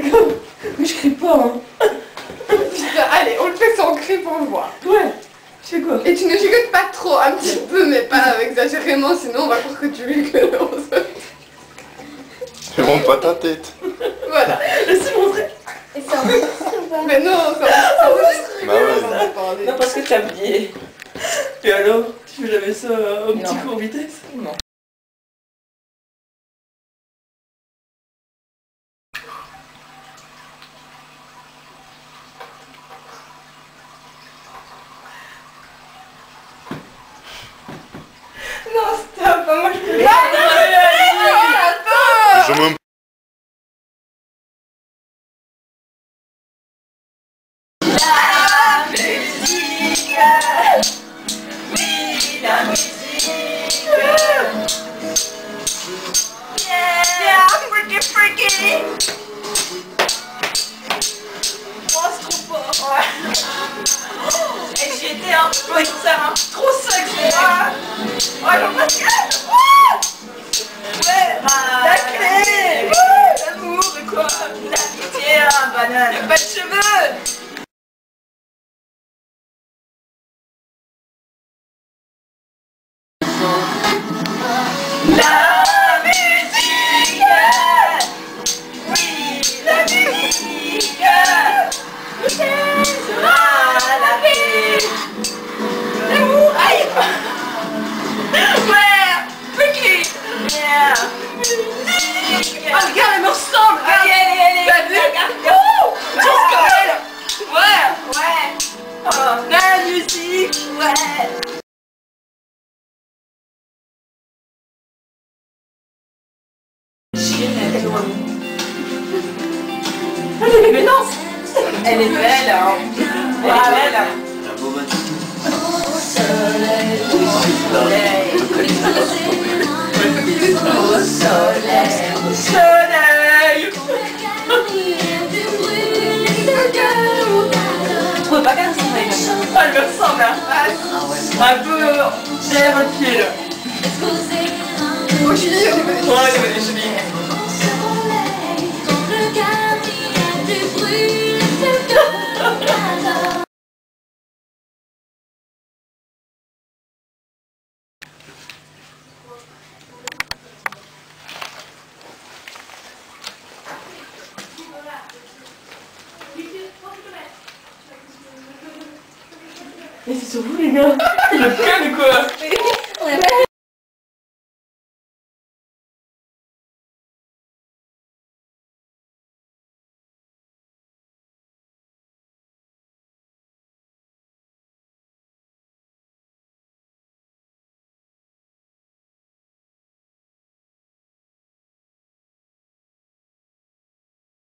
Mais je crie pas, hein. Putain, allez, on le fait sans cri pour voir. Ouais. Je fais quoi? Et tu ne gigotes pas trop, un petit peu, mais pas exagérément, sinon on va croire que tu rigoles. Fais montre pas ta tête. Voilà. Laisse-moi montrer. Et ça enregistre ou pas? Mais non, ça enregistre. Bah ouais. Non, parce que t'as oublié. Et alors, tu fais jamais ça au petit Non. cours vitesse? Non. Non, stop, moi je peux pas. Je me... La musique. Yeah, freaky, freaky. Oh, c'est trop fort. Ouais. Et j'ai été un peu ça, trop sexy. Oh, j'en passe que. Ouais, la clé. L'amour et quoi? L'amitié, un banane. Y'a pas de cheveux. La musique, oui, la musique, sera la vie. L'amour, aïe. Ouais, freaky. Yeah. Musique. Oh, regarde, elle me ressemble. Allez, allez, allez. T'as vu? Oh, juste comme elle. Ouais, ouais. Oh, la musique, ouais. Mais non, elle est belle, hein. Elle est belle. Au soleil, au soleil, au soleil, au soleil. Tu trouves pas qu'elle ressemble à ça? Elle me ressemble, hein. Un peu derrière le pied, là. Aux chevilles, au niveau des chevilles. Ouais, au niveau des chevilles. Mais c'est sur vous les gars. Le calme quoi.